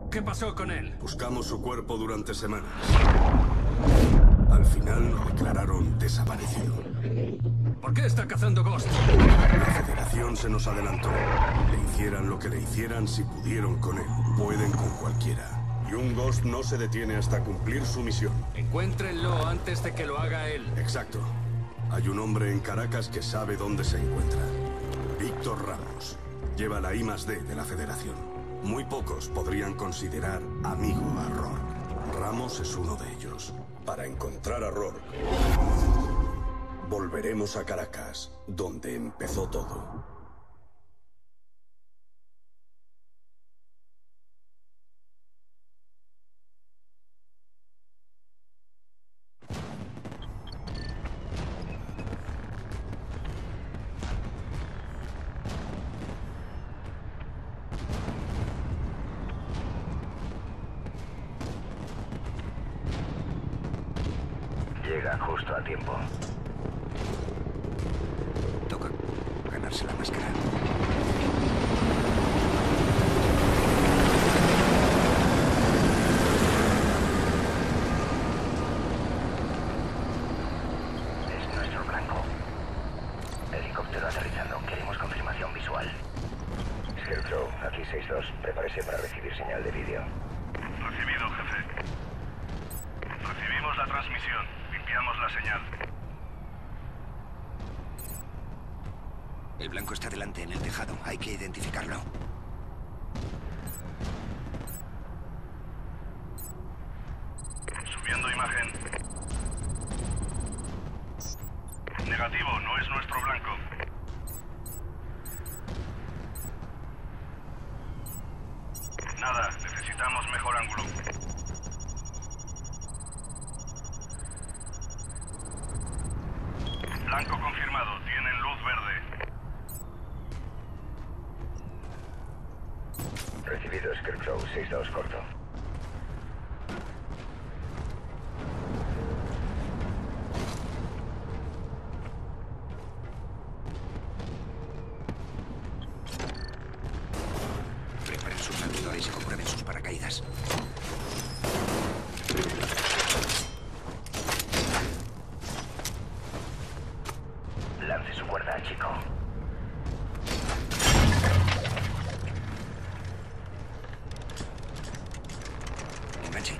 ¿Qué pasó con él? Buscamos su cuerpo durante semanas. Al final lo declararon desaparecido. ¿Por qué está cazando Ghost? La Federación se nos adelantó. Le hicieran lo que le hicieran, si pudieron con él, pueden con cualquiera. Y un Ghost no se detiene hasta cumplir su misión. Encuéntrenlo antes de que lo haga él. Exacto. Hay un hombre en Caracas que sabe dónde se encuentra. Víctor Ramos. Lleva la I+D de la Federación. Muy pocos podrían considerar amigo a Rourke. Ramos es uno de ellos. Para encontrar a Rourke, volveremos a Caracas, donde empezó todo. Llega justo a tiempo. Toca ganarse la máscara. Es nuestro blanco. Helicóptero aterrizando. Queremos confirmación visual. Scarecrow, aquí 6-2. Prepárese para recibir señal de vídeo. Recibido, jefe. Recibimos la transmisión. Limpiamos la señal. El blanco está delante en el tejado. Hay que identificarlo. Subiendo imagen. Negativo, no es nuestro blanco. Nada, necesitamos mejor ángulo. Blanco confirmado, tienen luz verde. Recibido, Scarecrow, 6-2 corto. Preparen sus lanzadores y comprueben sus paracaídas. Lance su cuerda, chico. Enganche.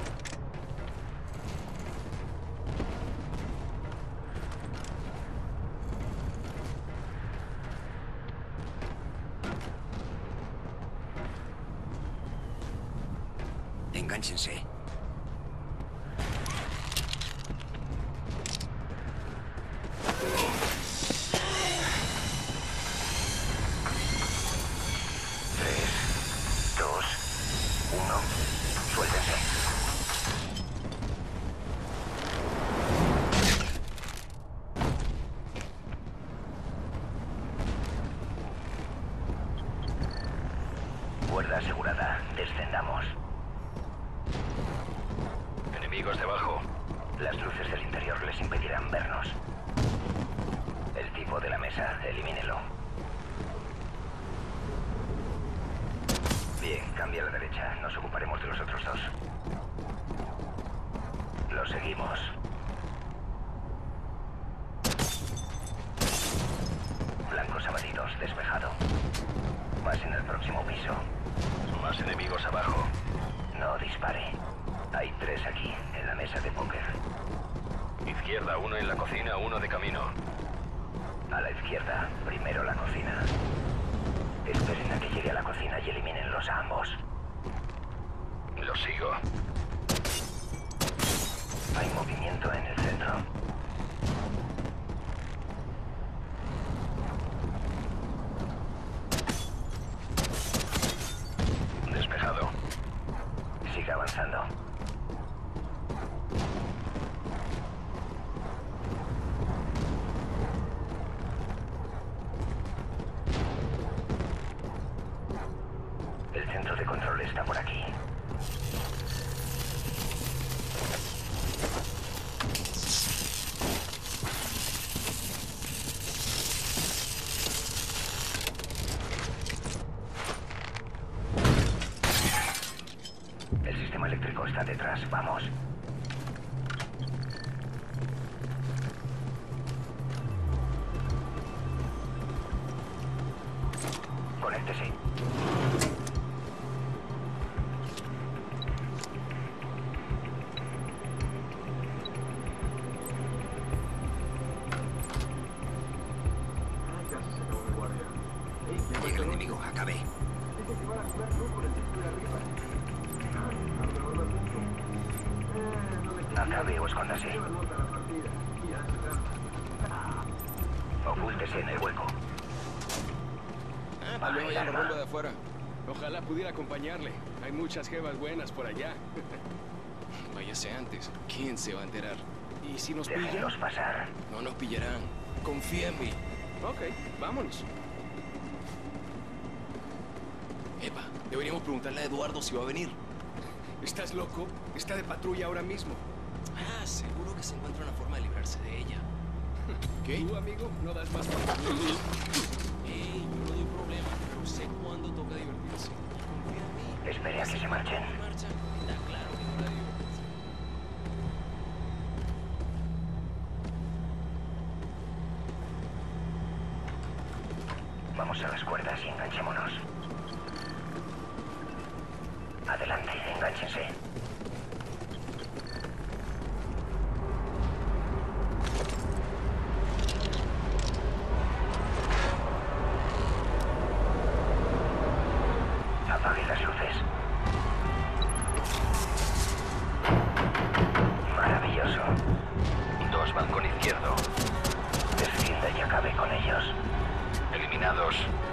Engánchense. Cuerda asegurada. Descendamos. Enemigos debajo. Las luces del interior les impedirán vernos. El tipo de la mesa, elimínelo. Bien, cambia a la derecha. Nos ocuparemos de los otros dos. Lo seguimos. Blancos abatidos, despejado. Más en el próximo piso. Más enemigos abajo. No dispare. Hay 3 aquí, en la mesa de póker. Izquierda, uno en la cocina, uno de camino. A la izquierda, primero la cocina. Esperen a que llegue a la cocina y elimínenlos a ambos. Lo sigo. Hay movimiento en el centro. Despejado. Siga avanzando. El centro de control está por aquí. El sistema eléctrico está detrás. Vamos. Conéctese. Llega el enemigo, acabé. Acabe o escóndase. Ocúltese en el hueco. Tal vez vaya a la rumba de afuera. Ojalá pudiera acompañarle. Hay muchas jevas buenas por allá. Váyase antes. ¿Quién se va a enterar? ¿Y si nos pillan? Déjenlos pasar. No nos pillarán. Confía en mí. Ok, vámonos. Epa, deberíamos preguntarle a Eduardo si va a venir. ¿Estás loco? Está de patrulla ahora mismo. Ah, seguro que se encuentra una forma de librarse de ella. ¿Qué? ¿Tú, amigo? ¿No das más por Ey, yo no doy problema, pero sé cuándo toca divertirse. Confía en mí. Espere a que se marchen. Marcha. Está claro que no la divertirse. Vamos a las cuerdas y enganchémonos. Adelante, enganchense. Apaguen las luces. Maravilloso. 2 balcón izquierdo. Descienda y acabe con ellos. Eliminados.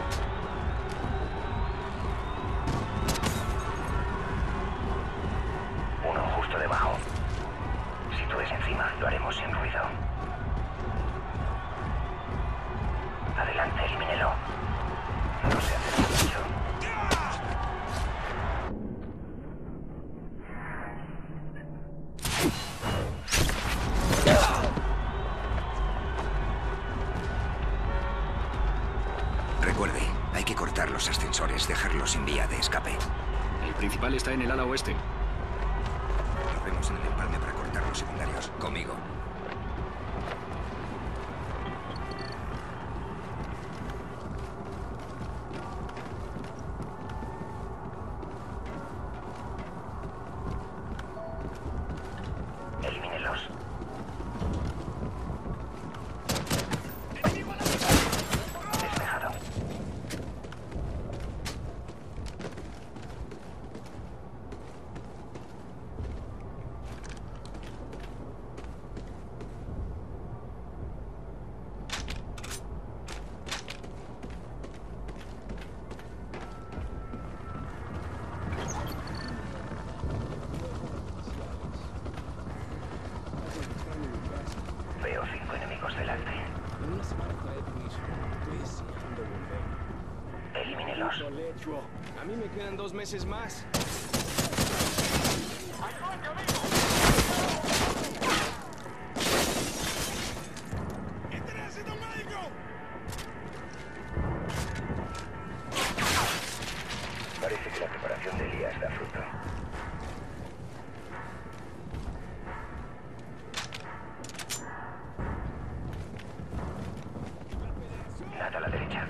Uno justo debajo. Si tú es encima, lo haremos sin ruido. Adelante, elimínelo. No se hace mucho. Recuerde, hay que cortar los ascensores, dejarlos sin vía de escape. El principal está en el ala oeste. Nos vemos en el empalme para cortar los secundarios. Conmigo. Elimínelos. Despejado. Veo 5 enemigos delante. En una semana trae permiso. Estoy deseando volver. Elimínelos. Lecho. A mí me quedan 2 meses más. Parece que la preparación de Elías da fruto. Nada a la derecha.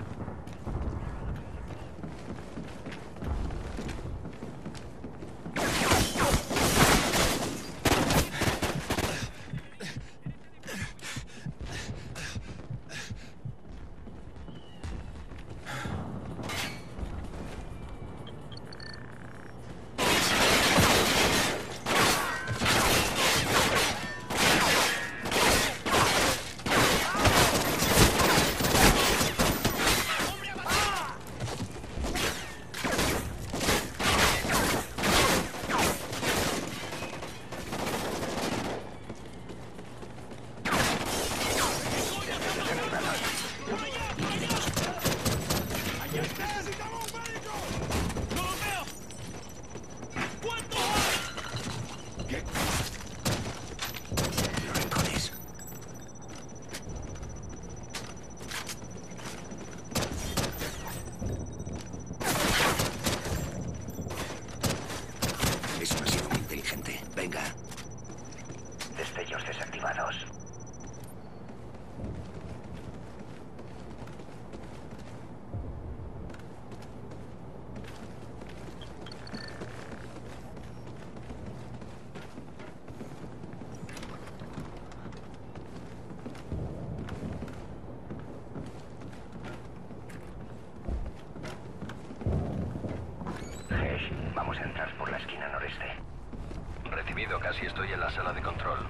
entrar por la esquina noreste. Recibido, casi estoy en la sala de control.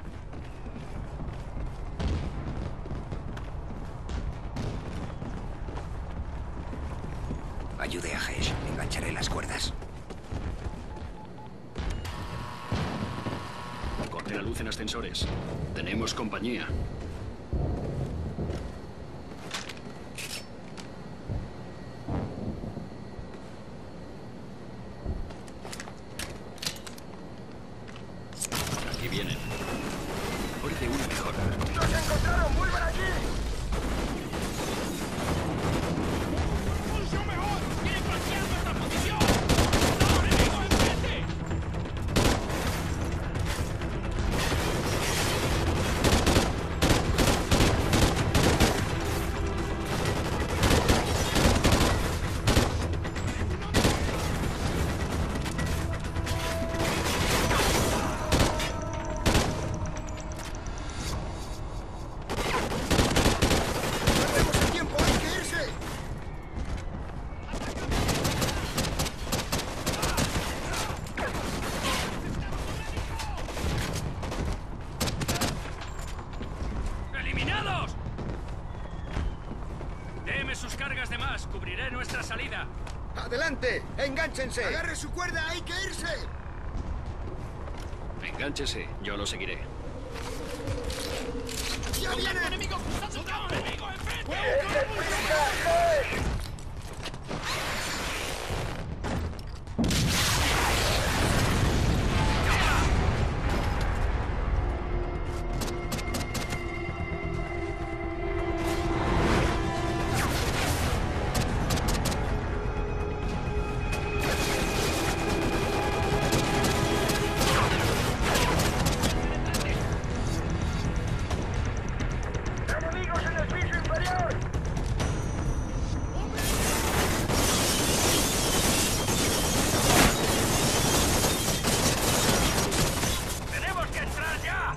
Ayude a Hesh. Engancharé las cuerdas. Corte la luz en ascensores. Tenemos compañía. Aquí vienen. Parece una mejora. ¡Nos encontraron! ¡Vuelvan aquí! ¡Eliminados! Deme sus cargas de más. Cubriré nuestra salida. ¡Adelante! ¡Engánchense! ¡Agarre su cuerda! ¡Hay que irse! Engánchese, yo lo seguiré. ¡Ya viene! ¡Enemigo! ¡Enemigo enfrente! ¡Enemigos en el piso inferior! ¡Tenemos que entrar ya!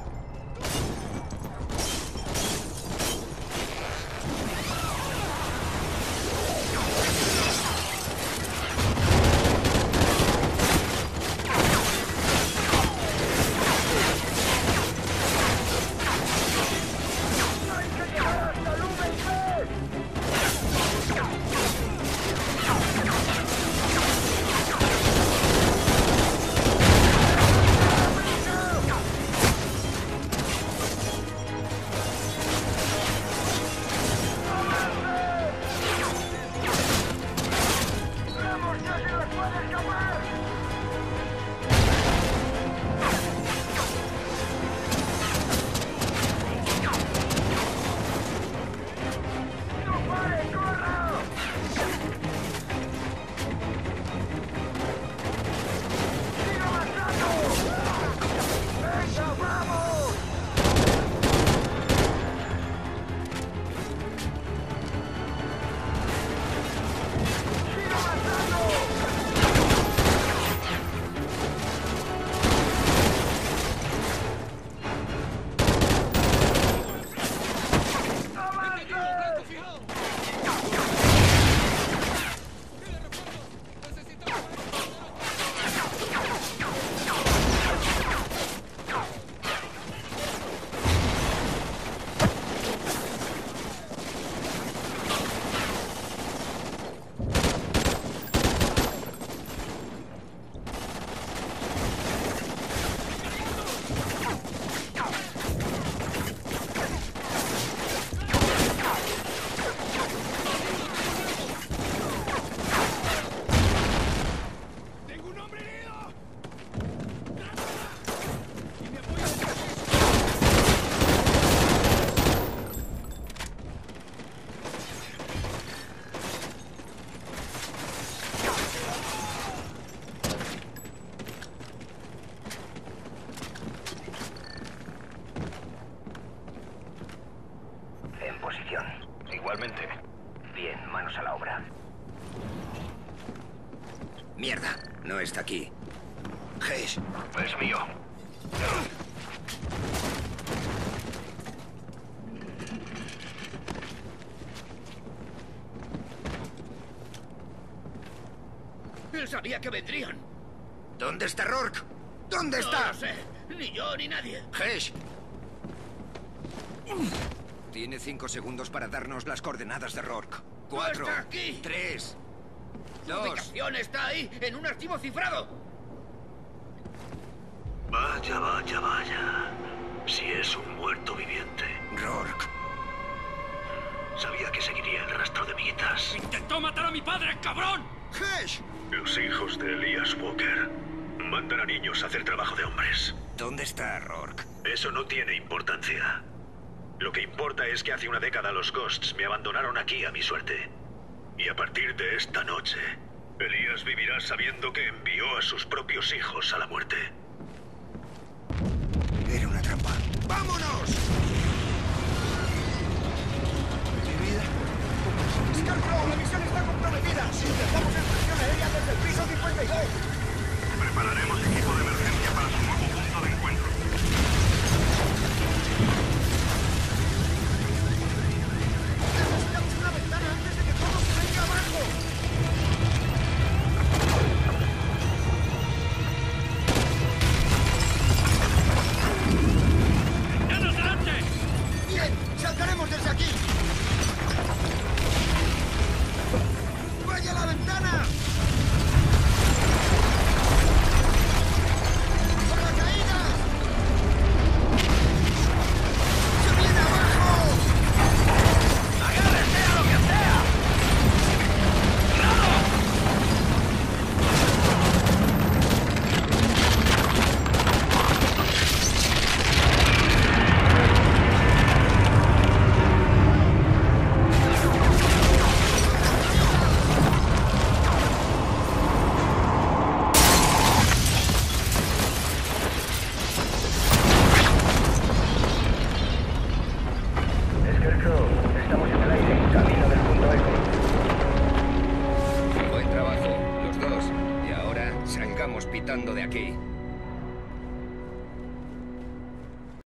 ¡Hay que llegar hasta el VIC! ¡Vamos, ya se nos puede escapar! ¡No pare, corra! ¡Siga avanzando! ¡Venga, vamos! ¡Siga avanzando! ¡Tengo un hombre herido! En posición. Igualmente. Bien, manos a la obra. Mierda. No está aquí. Hesh. Es mío. Él sabía que vendrían. ¿Dónde está Rourke? ¿Dónde está? No lo sé. Ni yo ni nadie. Hesh. Tiene 5 segundos para darnos las coordenadas de Rourke. 4, está aquí. 3, Su 2... ubicación está ahí, en un archivo cifrado. Vaya, vaya, vaya. Si es un muerto viviente. Rourke. Sabía que seguiría el rastro de Miguitas. ¡Intentó matar a mi padre, cabrón! ¡Hesh! Los hijos de Elias Walker mandan a niños a hacer trabajo de hombres. ¿Dónde está Rourke? Eso no tiene importancia. Lo que importa es que hace una década los Ghosts me abandonaron aquí a mi suerte. Y a partir de esta noche, Elias vivirá sabiendo que envió a sus propios hijos a la muerte. Era una trampa. ¡Vámonos! Mi vida. Scarecrow, la misión está comprometida. Intentamos extracción aérea desde el piso 52. Prepararemos equipo de emergencia para su nuevo punto de encuentro. Necesitamos una ventana antes de que todo se venga abajo. ¡Ventanas delante! Bien, saltaremos desde aquí. ¡Vaya a la ventana! ¡Paracaídas! ¡Se viene abajo! ¡Agárrese a lo que sea! Scarecrow, estamos en el aire, camino del punto Echo. Buen trabajo, los dos. Y ahora salgamos pitando de aquí.